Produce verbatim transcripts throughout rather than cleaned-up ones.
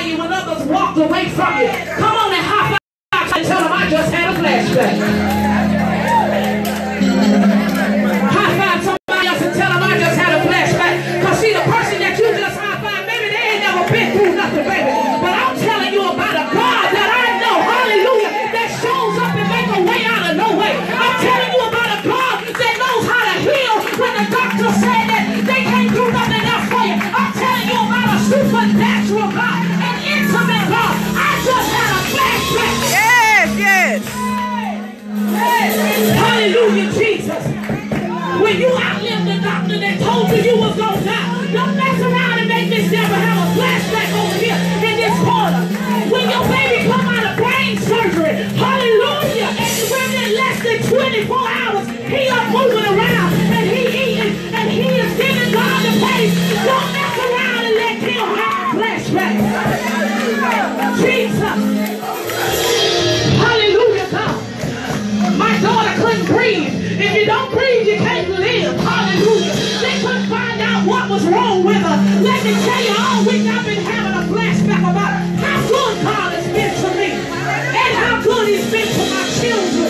you when others walked away from you. Come on and high five and tell them I just had a flashback. High five somebody else and tell them I just had a flashback. Because see, the person that you just high five, maybe they ain't never been through nothing, baby. But I'm telling you about a God that I know, hallelujah, that shows up and make a way out of no way. I'm telling you about a God that knows how to heal when the doctor said that they can't do nothing else for you. I'm telling you about a supernatural God, an intimate God. I just had a flashback. Yes, yes. Hallelujah, Jesus. When you outlived the doctor that told you you was going to die, don't mess around and make Miss Deborah have a flashback over here in this corner. When your baby come out of brain surgery, hallelujah, and within less than twenty-four hours, he up moving around, and he eating, and he is giving God the praise. Don't mess around and let him have a flashback. Jesus. Hallelujah, God. My daughter couldn't breathe. If you don't breathe, you can't live. Hallelujah. They couldn't find out what was wrong with her. Let me tell you, all week I've been having a flashback about how good God has been to me and how good he's been to my children.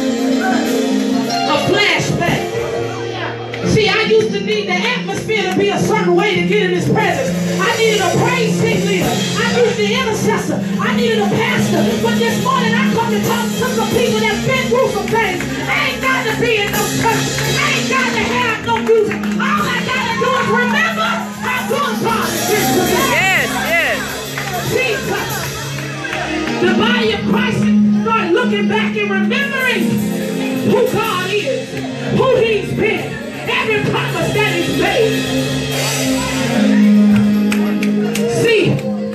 A flashback. See, I used to need the atmosphere to be a certain way to get in his presence. I needed a praise team leader. I needed the intercessor. I needed a pastor. But this morning I come to talk to some people that's been through some things. I ain't got to be in no church. I ain't got to have no music. All I got to do is remember how good God is to me. Yes, yes. Jesus. The body of Christ start looking back and remembering who God is, who he's been, every promise that he's made. See,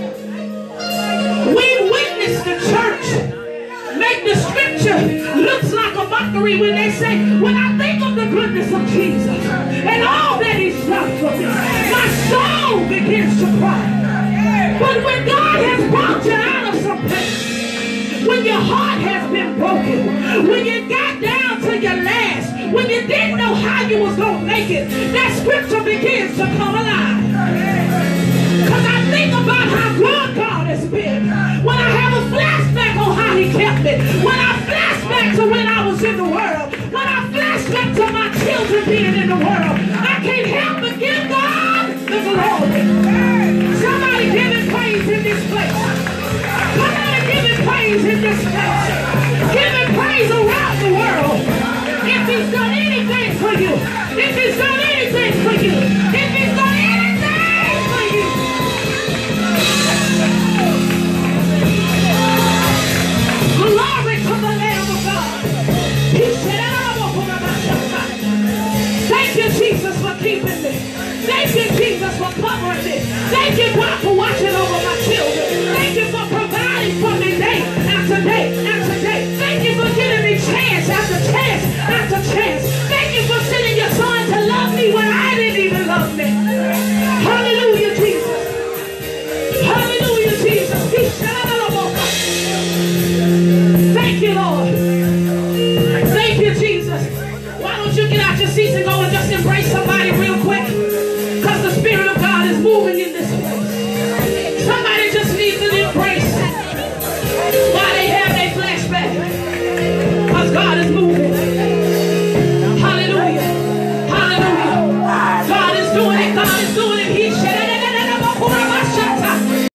we witnessed the church make the scripture looks like a mockery when they say, when I think of the goodness of Jesus and all that he's done for me, my soul begins to cry. But when God has brought you out of some pain, when your heart has been broken, when you got down to your last, when you didn't know how you was going to make it, that scripture begins to come alive. Because I think about how good God has been. When I have a flashback on how he kept me. When I flashback to when I was in the world. When I flashback to my children being in the world. I can't help but give God the glory. Somebody give him praise in this place. Come on and give him praise in this place. Give him praise around the world. If he's done anything for you, if he's done anything for you, if he's done anything for you. Glory to the Lamb of God. He said, thank you, Jesus, for keeping me. Thank you, Jesus, for covering me. Thank you, God,